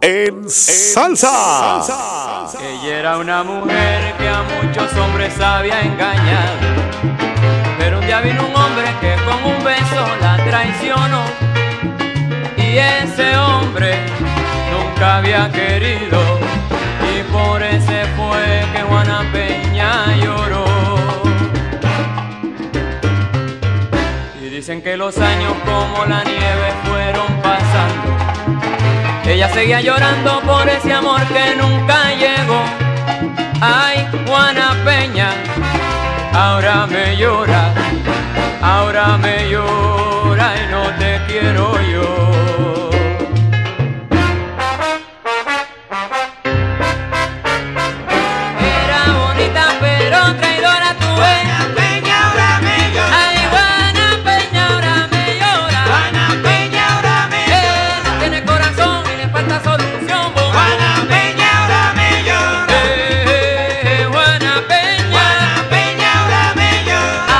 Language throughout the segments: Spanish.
en salsa. Ella era una mujer que a muchos hombres había engañado, pero un día vino un hombre que con un beso la traicionó, y ese hombre nunca había querido, y por ese fue que Juana Peña lloró. Y dicen que los años como la nieve fueron pasando, ella seguía llorando por ese amor que nunca llegó. Ay, Juana Peña, ahora me llora y no te quiero yo. Era bonita pero traidora tu Juana Peña ahora me llora. Ay, Juana Peña ahora me llora. Juana Peña ahora me llora. No tiene corazón y le falta solución. Juana Peña ahora me llora. Juana Peña. Juana Peña ahora me llora.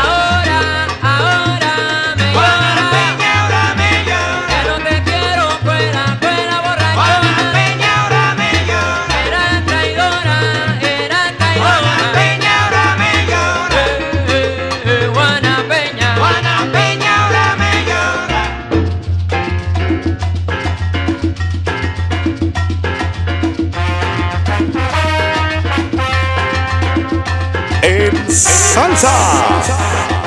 Ahora me Juana llora. Peña ahora me llora. Que no te quiero, fuera borrachona. Juana Peña ahora me llora. Era traidora. Juana Peña ahora me llora. Juana Peña. Juana Peña ahora me llora. En salsa.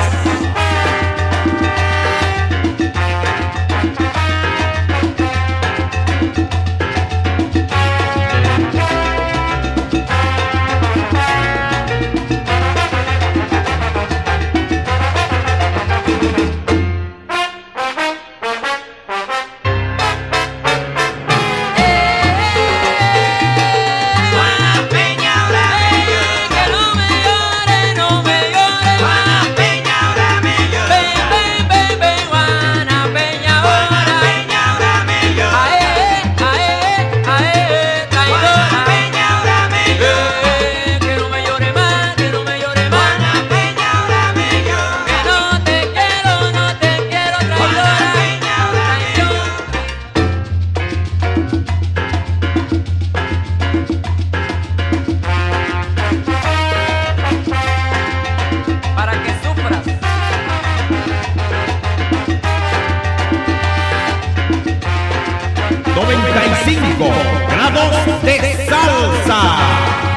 Juana Peña ahora me llora. Que no me llore. Juana Peña ahora me llora. Ven, Juana Peña Juana ahora. Peña ahora me llora. Juana Traidora. Peña ahora me llora. Que no me llore más, que no me llore más. Juana Peña ahora me llora. Que no te quiero, Juana traidora. Peña ahora me llora. Para que sufras. 95 grados de salsa.